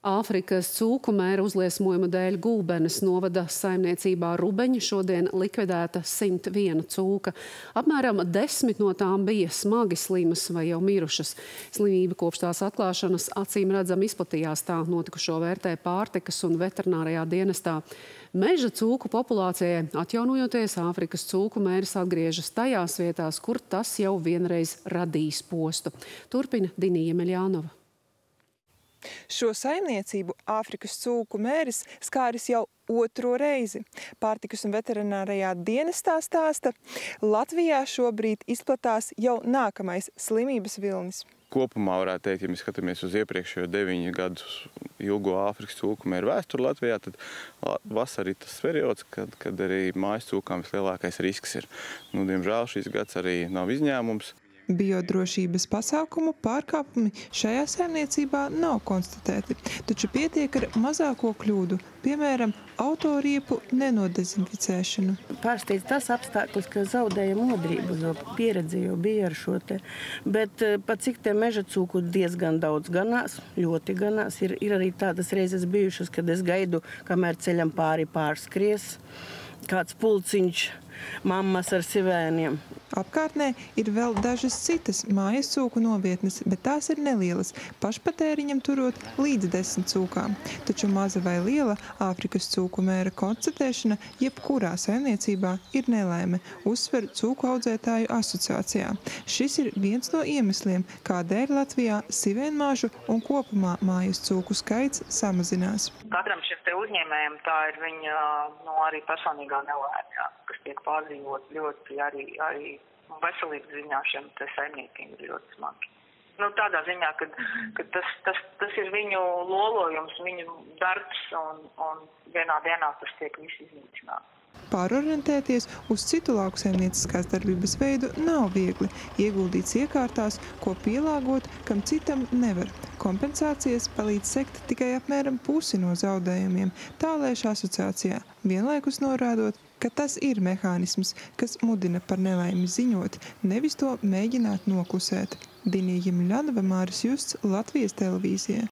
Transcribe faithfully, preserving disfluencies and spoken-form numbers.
Āfrikas cūku mēra uzliesmojuma dēļ Gulbenes novada saimniecībā Rubeņi šodien likvidēta simt viena cūka. Apmēram desmit no tām bija smagi slimas vai jau mirušas. Slimība kopš tās atklāšanas acīm redzam izplatījās, tā notikušo vērtē pārtikas un veterinārijā dienestā. Meža cūku populācijai atjaunojoties, Āfrikas cūku mēris atgriežas tajās vietās, kur tas jau vienreiz radījis postu. Turpina Dinija Meļānova. Šo saimniecību Āfrikas cūku mēris skāris jau otro reizi. Pārtikas un veterinārijā dienestā stāsta, Latvijā šobrīd izplatās jau nākamais slimības vilnis. Kopumā varētu teikt, ja mēs skatāmies uz iepriekšējo deviņu gadus ilgo Āfrikas cūku mēru vēsturi Latvijā, tad vasara ir tas periods, kad, kad arī mājas cūkām vislielākais risks ir. Nu, diemžēl šis gads arī nav izņēmums. Biodrošības pasākumu pārkāpumi šajā saimniecībā nav konstatēti, taču pietiek ar mazāko kļūdu, piemēram, autoriepu nenodezinficēšanu. Pārsteidz tas apstākļus, ka zaudēja modrību, jo pieredze jau bija ar šo te. Bet pat cik te meža cūku diezgan daudz ganās, ļoti ganās. Ir, ir arī tādas reizes bijušas, kad es gaidu, kamēr ceļam pāri pārskries kāds pulciņš, mammas ar sivēniem. Apkārtnē ir vēl dažas citas mājas cūku novietnes, bet tās ir nelielas, pašpatēriņam turot līdz desmit cūkām. Taču maza vai liela Āfrikas cūku mēra konstatēšana jebkurā saimniecībā ir nelaime, uzsver Cūku audzētāju asociācijā. Šis ir viens no iemesliem, kādēļ Latvijā sivēnmāžu un kopumā mājas cūku skaits samazinās. Katram šim te uzņēmējam tā ir viņa no arī personīgā nelaime, kas tiek pārdzīvot ļoti arī, arī veselības ziņā šiem te saimniekiem ir ļoti smagi. Nu, tādā ziņā, ka, ka tas, tas, tas ir viņu lolojums, viņu darbs un, un vienā dienā tas tiek viss iznīcināts. Pārorientēties uz citu lauksaimnieciskās darbības veidu nav viegli. Ieguldīts iekārtās, ko pielāgot, kam citam nevar. Kompensācijas palīdz sekt tikai apmēram pusi no zaudējumiem, tā lēš asociācijā, vienlaikus norādot, ka tas ir mehānisms, kas mudina par nelaimi ziņot, nevis to mēģināt noklusēt. Dinija Meļānova, Māris Justs, Latvijas televīzija.